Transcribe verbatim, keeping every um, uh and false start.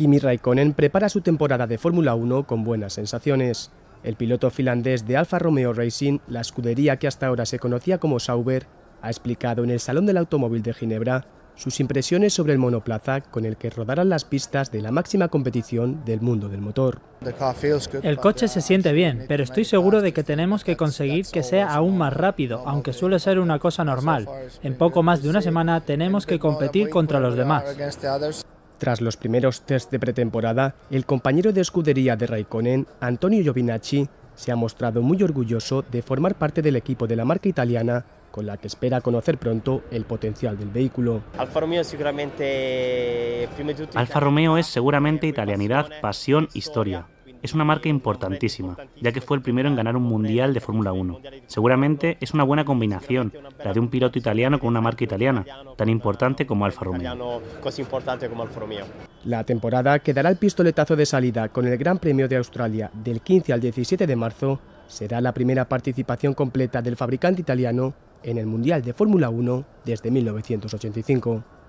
Kimi Raikkonen prepara su temporada de Fórmula uno con buenas sensaciones. El piloto finlandés de Alfa Romeo Racing, la escudería que hasta ahora se conocía como Sauber, ha explicado en el Salón del Automóvil de Ginebra sus impresiones sobre el monoplaza con el que rodarán las pistas de la máxima competición del mundo del motor. El coche se siente bien, pero estoy seguro de que tenemos que conseguir que sea aún más rápido, aunque suele ser una cosa normal. En poco más de una semana tenemos que competir contra los demás. Tras los primeros test de pretemporada, el compañero de escudería de Raikkonen, Antonio Giovinazzi, se ha mostrado muy orgulloso de formar parte del equipo de la marca italiana, con la que espera conocer pronto el potencial del vehículo. Alfa Romeo seguramente, Alfa Romeo es seguramente italianidad, pasión, historia. Es una marca importantísima, ya que fue el primero en ganar un mundial de Fórmula uno. Seguramente es una buena combinación, la de un piloto italiano con una marca italiana, tan importante como Alfa Romeo. La temporada que dará el pistoletazo de salida con el Gran Premio de Australia del quince al diecisiete de marzo será la primera participación completa del fabricante italiano en el Mundial de Fórmula uno desde mil novecientos ochenta y cinco.